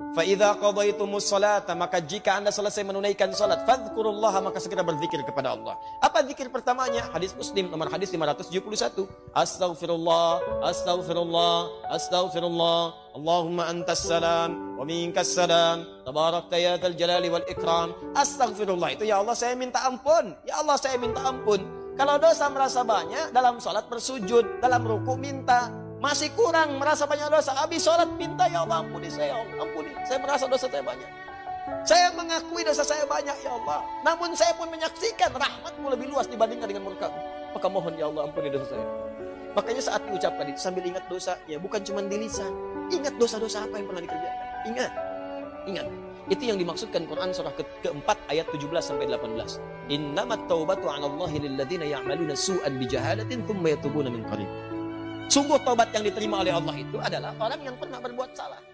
Fa idza qadaytumus salata, maka jika Anda selesai menunaikan salat, fadhkurullaha, maka segera berzikir kepada Allah. Apa zikir pertamanya? Hadis Muslim nomor hadis 571. Astaghfirullah, astaghfirullah, astaghfirullah. Allahumma antas salam wa minkas salam. Tabarakta ya dzal jalali wal ikram. Astaghfirullah itu, ya Allah saya minta ampun. Ya Allah saya minta ampun. Kalau dosa merasa banyak, dalam salat bersujud, dalam ruku minta. Masih kurang, merasa banyak dosa, habis sholat minta, ya Allah ampuni saya, ya Allah ampuni. Saya merasa dosa saya banyak. Saya mengakui dosa saya banyak, ya Allah. Namun saya pun menyaksikan rahmat-Mu lebih luas dibandingkan dengan murka-Mu. Maka mohon, ya Allah ampuni dosa saya. Makanya saat diucapkan itu sambil ingat dosanya, bukan cuma di lisan. Ingat dosa-dosa apa yang pernah dikerjakan. Ingat. Itu yang dimaksudkan Quran surah keempat ayat 17-18. Innamat taubatu 'alallahi lilladzina ya'maluna su'an bijahalatin tsumma yatubuna min qarib. Sungguh taubat yang diterima oleh Allah itu adalah orang yang pernah berbuat salah.